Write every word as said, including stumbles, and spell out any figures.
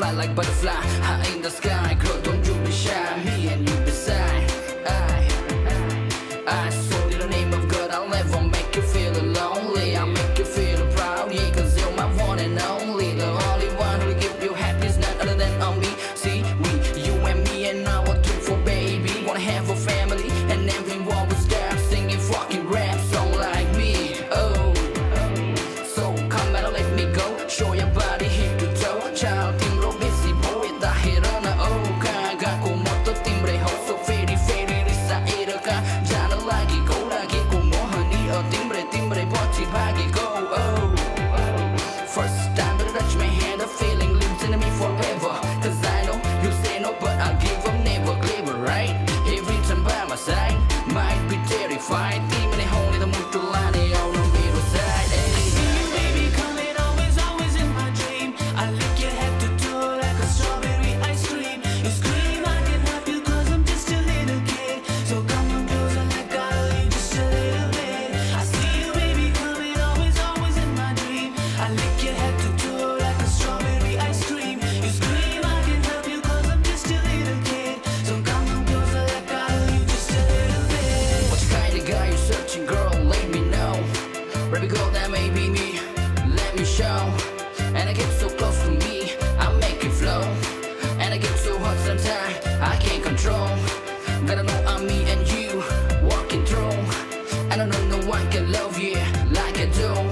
fly like butterfly, high in the sky. Girl, don't you be shy, me and you beside. I, I swear in the name of God, I'll never make you feel lonely. I'll make you feel proud, yeah, cause you're my one and only. The only one who will give you happiness, none other than on me. See, we, you and me and our two for baby. Wanna have a family, and everyone will start singing fucking rap song like me. Oh, so come and let me go. Show your body hip to toe. Child, timbre busy boy, 다 일어나. Oh, 가가고 뭐또 timbre 호소 페리 페리 리사 이러가. 자나라기 고라기고 뭐하니 어 timbre timbre 버티박이고. Oh, first time that I touch my hand, the feeling lives in me forever. Cause I know you say no, but I'll give up, never clever, right? Every time by my side, might be terrified. Even at home, the mood to line on the middle side. See you, baby, coming always, always in my dream. I lick your head to toe like a strawberry ice cream. You scream, I can help you cause I'm just a little kid. So come on, closer like I'll leave just a little bit. I see you, baby, coming always, always in my dream. I lick your head to toe like a strawberry ice cream. You scream, I can help you cause I'm just a little kid. So come on, closer like I'll leave just a little bit. What kind of guy you searching, girl? Let me know. Baby girl, that may be me. Let me show. And I get so close to me, I make it flow. And I get so hot sometimes, I can't control. Gotta know I'm me and you walking through. And I know no one can love you like I do.